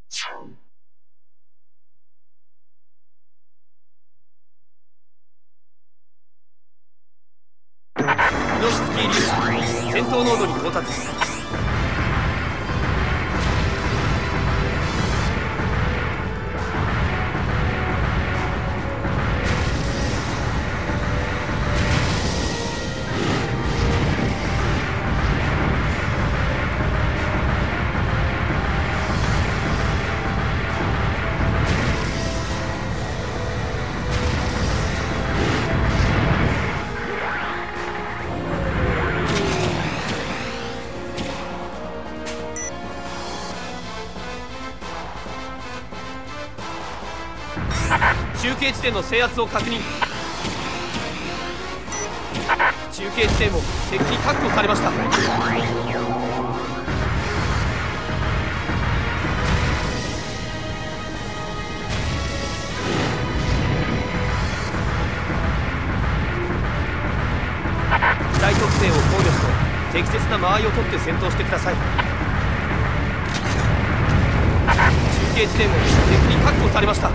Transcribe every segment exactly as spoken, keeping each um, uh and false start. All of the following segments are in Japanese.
イノシスキー粒子戦闘濃度に到達。中継地点の制圧を確認。中継地点も敵に確保されました。機体特性を考慮して適切な間合いを取って戦闘してください。中継地点も敵に確保されました。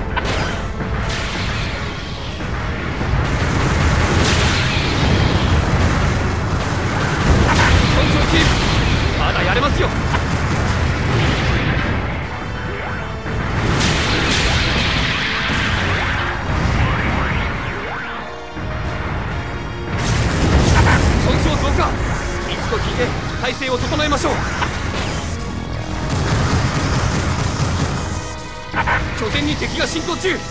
まだやれますよ。損傷増加。一度聞いて体勢を整えましょう。拠点に敵が進行中。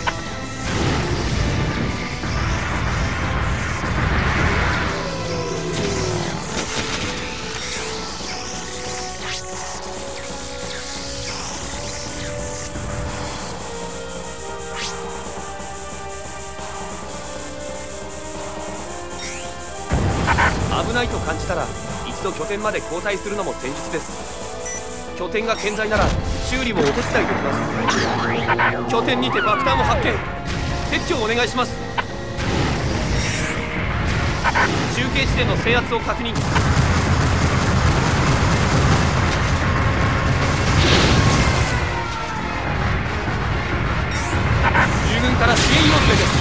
危ないと感じたら一度拠点まで後退するのも戦術です。拠点が健在なら修理もお手伝いできます。拠点にて爆弾を発見。撤去をお願いします。中継地点の制圧を確認。友軍から支援要請です。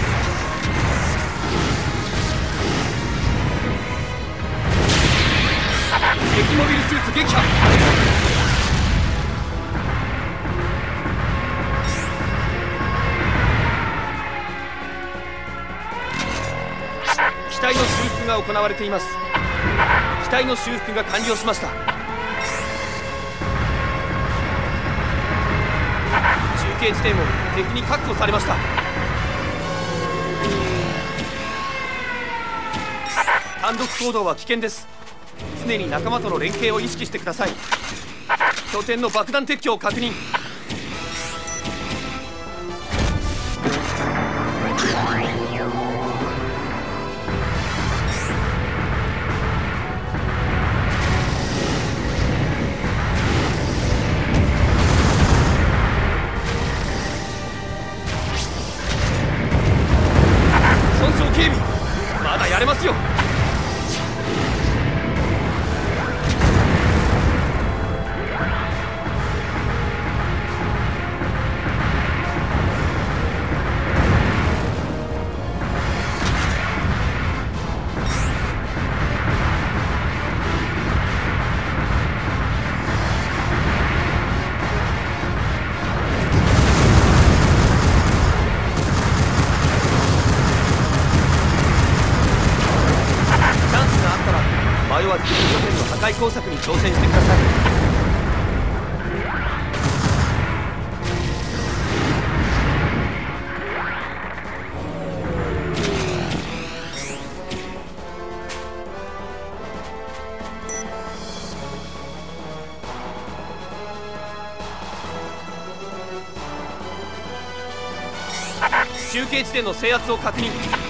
敵モビルスーツ撃破。機体の修復が行われています。機体の修復が完了しました。中継地点を敵に確保されました。単独行動は危険です。常に仲間との連携を意識してください。拠点の爆弾撤去を確認。損傷警備、まだやれますよ。迷わず拠点の破壊工作に挑戦してください。中継地点の制圧を確認。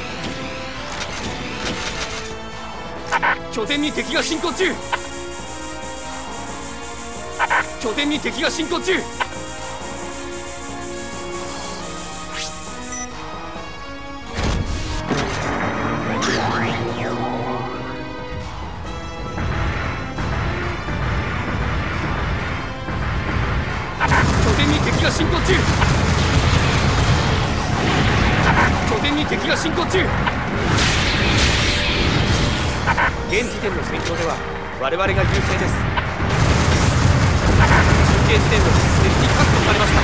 拠点に敵が進行中。拠点に敵が進行中。拠に敵が進行中。拠点に敵が進行中。現時点の戦況では我々が優勢です。中継地点の敵に確保されました。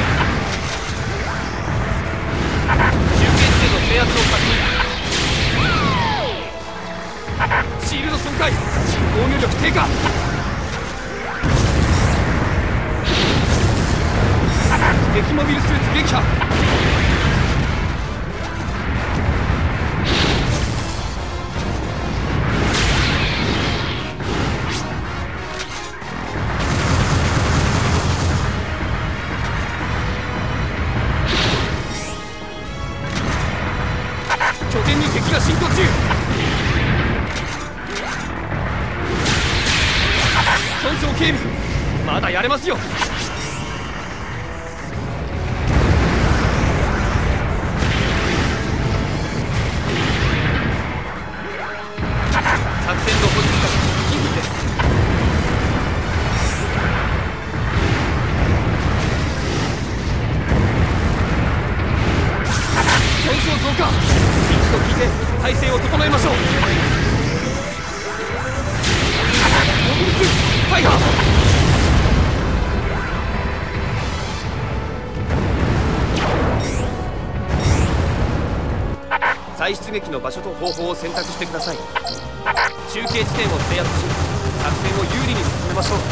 中継地点の制圧を確認。シールド損壊、防御力低下。敵モビルスーツ撃破。拠点に敵が進行中。損傷警備、まだやれますよ。作戦の保持時間にふんです。損傷増加、一度聞いて体勢を整えましょう。モビルスーツタイガー。再出撃の場所と方法を選択してください。中継地点を制圧し、作戦を有利に進めましょう。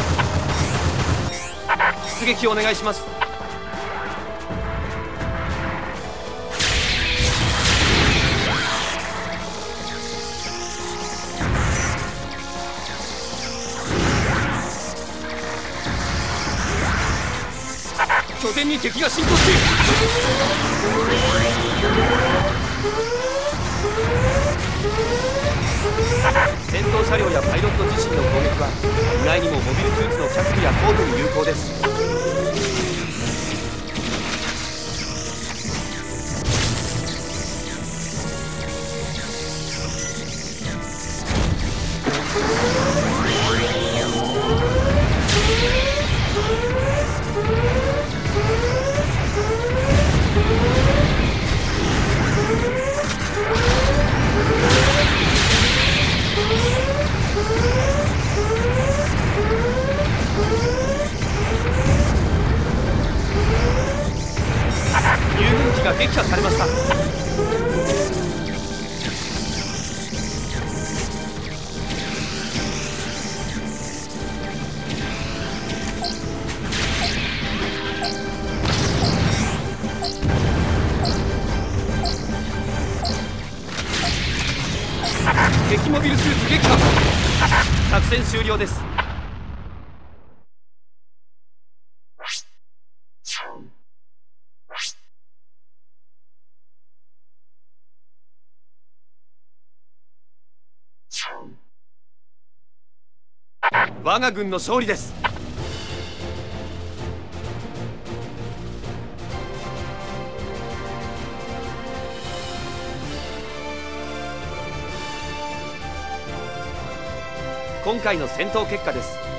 出撃お願いします。拠点に敵が進行中。戦闘車両やパイロット自身の攻撃は意外にもモビルスーツの脚部や後部に有効です。遊軍機が撃破されました。敵モビルスーツ撃破。作戦終了です。我が軍の勝利です。今回の戦闘結果です。